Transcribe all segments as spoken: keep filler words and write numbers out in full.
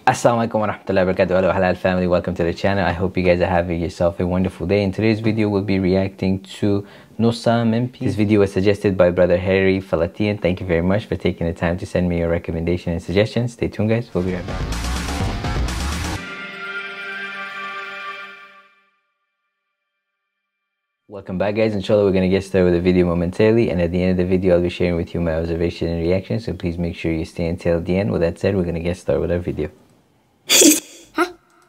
Assalamualaikum warahmatullahi wabarakatuh. Hello Halal family, welcome to the channel. I hope you guys are having yourself a wonderful day. In today's video we'll be reacting to Nusa Mimpi. This video was suggested by brother Harry Falatian. Thank you very much for taking the time to send me your recommendation and suggestions. Stay tuned guys, we'll be right back. Welcome back guys. Inshallah we're going to get started with the video momentarily, and at the end of the video I'll be sharing with you my observation and reaction, so please make sure you stay until the end. With that said, we're going to get started with our video. Hah?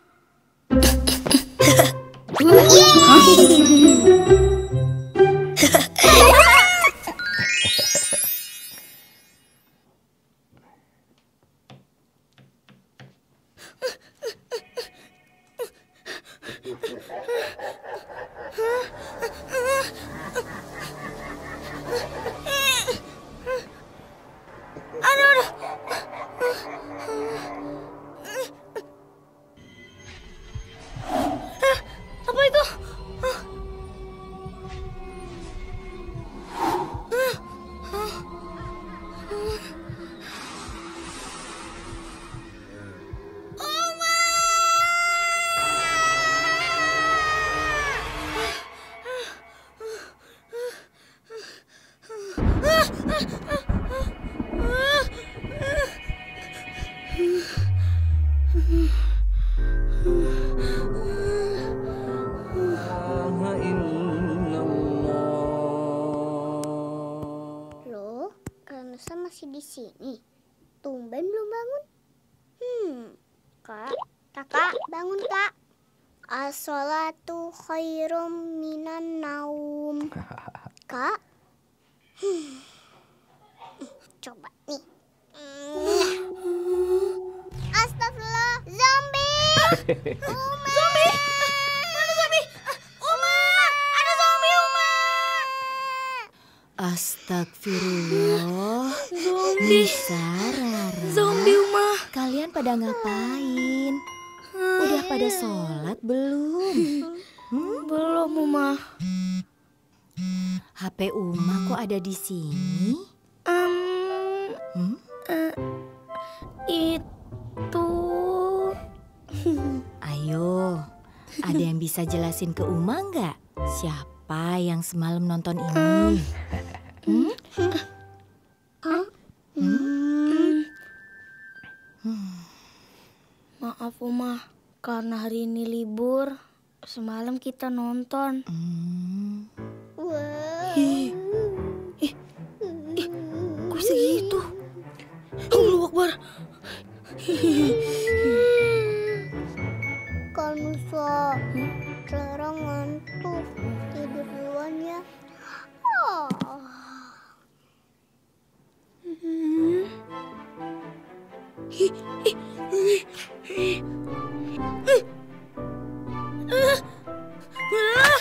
Loh, Nusa masih di sini. Tumben belum bangun. Hmm, Kak, Kakak bangun Kak. As-sholatu khairum minan naum. Kak, hmm. Coba nih. Astagfirullah, zombie! Uma! Zombie? Mana zombie? Uma! Ada zombie, Uma! Astagfirullah. Zombie. Nisa, Rara. Zombie, Uma. Kalian pada ngapain? Udah pada sholat belum? Hmm? Belum, Uma. H P Uma kok ada di sini? Um, Hmm? uh, itu... Ayo, ada yang bisa jelasin ke Uma nggak? Siapa yang semalam nonton ini? Hmm? Hmm. Maaf, Uma. Karena hari ini libur, semalam kita nonton. Hmm. Wah. Ih, ih, ih, kok bisa gitu? Allahu Akbar. Kak Nusa, Clara ngantuk. Tidur duluan ya. Oh. Hmm. Ih, ih, ih, ih. Ah, ah,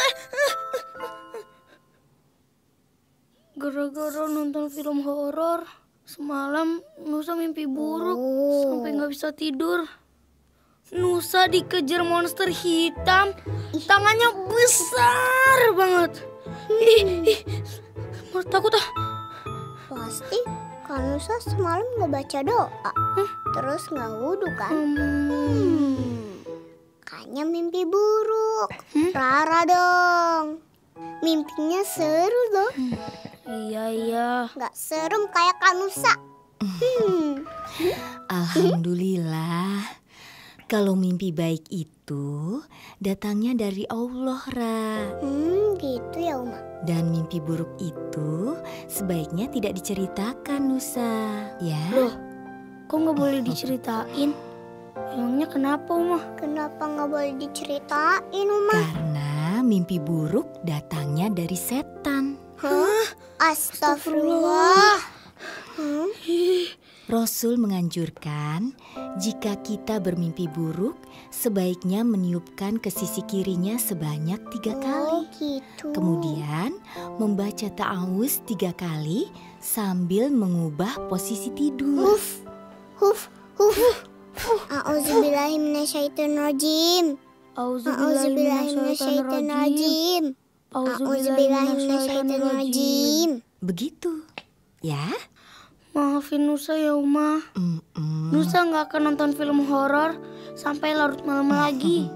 Gara-gara nonton film horor, semalam Nusa mimpi buruk Oh. sampai nggak bisa tidur. Nusa dikejar monster hitam, tangannya besar banget. Ih, ih, mau takut ah. Pasti Kak Nusa semalam nggak baca doa. Terus nggak wudhu kan? Hmm. Kayaknya mimpi buruk. Rara dong. Mimpinya seru loh. Iya iya. Nggak serem kayak Kak Nusa. Hmm. Alhamdulillah. Kalau mimpi baik itu datangnya dari Allah, Ra. Hmm, gitu ya Uma. Dan mimpi buruk itu sebaiknya tidak diceritakan, Nusa. Ya. Loh, kok nggak boleh diceritain? Emangnya kenapa, Uma? Kenapa nggak boleh diceritain Uma? Karena mimpi buruk datangnya dari setan. Hah? Astagfirullah. Hmm? Rasul menganjurkan jika kita bermimpi buruk sebaiknya meniupkan ke sisi kirinya sebanyak tiga kali. Oh gitu. Kemudian membaca ta'awuz tiga kali sambil mengubah posisi tidur. Huf, huf, huf. A'udzubillahi minasyaitonirrajim. A'udzubillahi minasyaitonirrajim. A'udzubillahi minasyaitonirrajim. Begitu, ya. Maafin Nusa ya Uma. Mm-mm. Nusa nggak akan nonton film horor sampai larut malam lagi.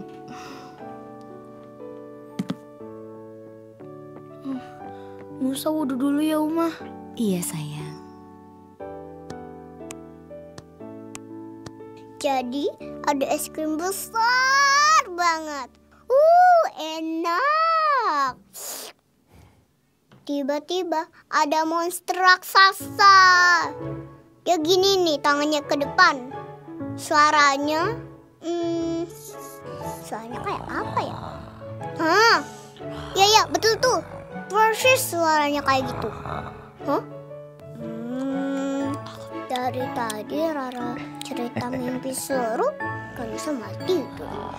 Nusa wudhu dulu ya Uma. Iya sayang. Jadi ada es krim besar banget. Uh, enak. Tiba-tiba ada monster raksasa. Dia gini nih, tangannya ke depan. Suaranya, hmm, suaranya kayak apa ya? Hah, ya ya betul tuh. Persis suaranya kayak gitu. Hah? Hmm, dari tadi Rara cerita mimpi seru, gak bisa mati tuh.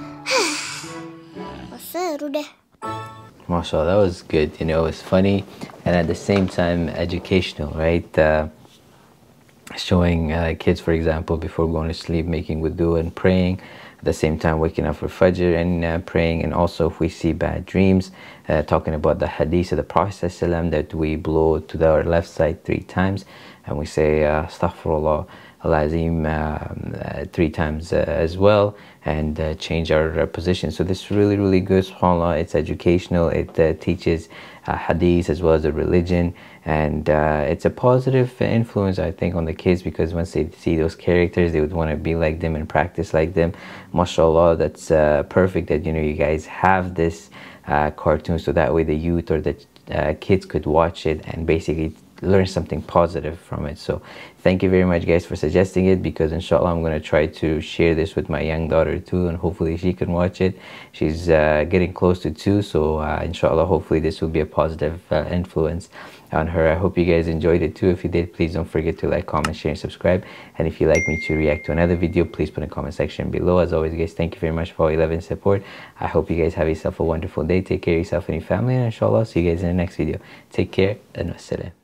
Seru deh. MashaAllah, that was good. You know, it was funny and at the same time educational, right? Uh, showing uh, kids, for example, before going to sleep, making wudu and praying. At the same time, waking up for Fajr and uh, praying. And also, if we see bad dreams, uh, talking about the hadith of the Prophet ﷺ, that we blow to the, our left side three times and we say uh, Astaghfirullah Al-Azim uh, uh, three times uh, as well, and uh, change our uh, position. So this is really, really good, subhanAllah. It's educational. It uh, teaches uh, hadith as well as the religion, and uh, it's a positive influence, I think, on the kids, because once they see those characters, they would want to be like them and practice like them. MashaAllah, that's uh, perfect that, you know, you guys have this uh, cartoon, so that way the youth or the uh, kids could watch it and basically learn something positive from it. So thank you very much guys for suggesting it, because inshallah I'm going to try to share this with my young daughter too, and hopefully she can watch it. She's uh, getting close to two, so uh, inshallah hopefully this will be a positive uh, influence on her. I hope you guys enjoyed it too. If you did, please don't forget to like, comment, share and subscribe. And if you'd like me to react to another video, please put in the comment section below. As always guys, thank you very much for all your love and support. I hope you guys have yourself a wonderful day. Take care of yourself and your family, and inshallah see you guys in the next video. Take care and wassalam.